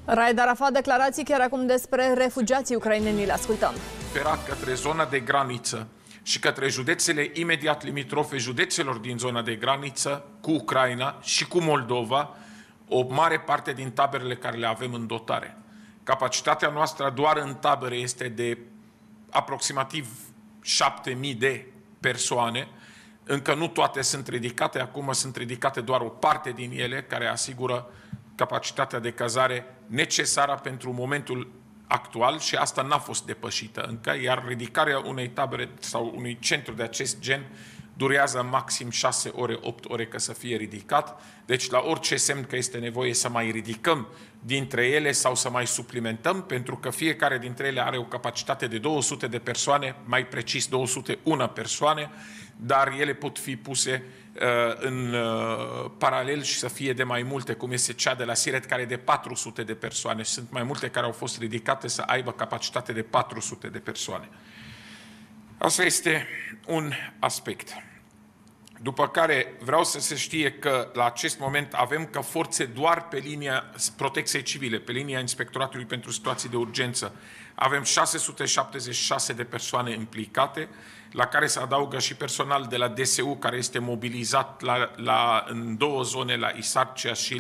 Raed Arafat, declarații chiar acum despre refugiații ucraineni. Le ascultăm. Către zona de graniță și către județele imediat limitrofe județelor din zona de graniță cu Ucraina și cu Moldova, o mare parte din taberele care le avem în dotare. Capacitatea noastră doar în tabere este de aproximativ 7.000 de persoane. Încă nu toate sunt ridicate, acum sunt ridicate doar o parte din ele, care asigură capacitatea de cazare necesară pentru momentul actual și asta n-a fost depășită încă, iar ridicarea unei tabere sau unui centru de acest gen durează maxim 6 ore, 8 ore ca să fie ridicat. Deci la orice semn că este nevoie să mai ridicăm dintre ele sau să mai suplimentăm, pentru că fiecare dintre ele are o capacitate de 200 de persoane, mai precis 201 persoane, dar ele pot fi puse în paralel și să fie de mai multe, cum este cea de la Siret, care e de 400 de persoane. Și sunt mai multe care au fost ridicate să aibă capacitate de 400 de persoane. Asta este un aspect. După care vreau să se știe că la acest moment avem ca forțe doar pe linia protecției civile, pe linia Inspectoratului pentru Situații de Urgență. Avem 676 de persoane implicate, la care se adaugă și personal de la DSU, care este mobilizat în două zone, la Isarcea și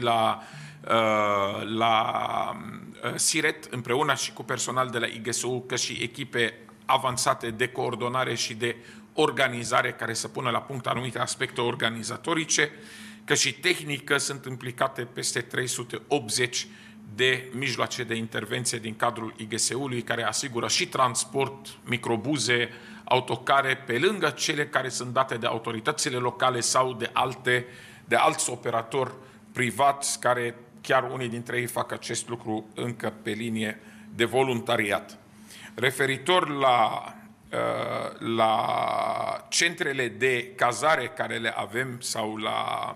la Siret, împreună și cu personal de la IGSU, că și echipe avansate de coordonare și de organizare care să pună la punct anumite aspecte organizatorice, că și tehnică sunt implicate peste 380 de mijloace de intervenție din cadrul IGSU-ului, care asigură și transport, microbuze, autocare, pe lângă cele care sunt date de autoritățile locale sau de alți operatori privați, care chiar unii dintre ei fac acest lucru încă pe linie de voluntariat. Referitor la centrele de cazare care le avem sau la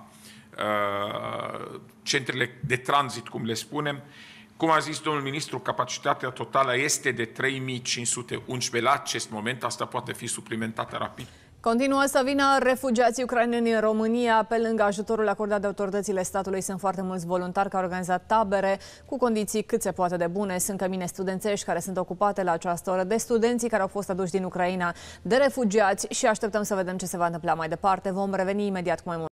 centrele de tranzit, cum le spunem, cum a zis domnul ministru, capacitatea totală este de 3.511 la acest moment. Asta poate fi suplimentată rapid. Continuă să vină refugiații ucraineni în România. Pe lângă ajutorul acordat de autoritățile statului, sunt foarte mulți voluntari care au organizat tabere cu condiții cât se poate de bune. Sunt cămine studențești care sunt ocupate la această oră de studenții care au fost aduși din Ucraina, de refugiați, și așteptăm să vedem ce se va întâmpla mai departe. Vom reveni imediat cu mai mult.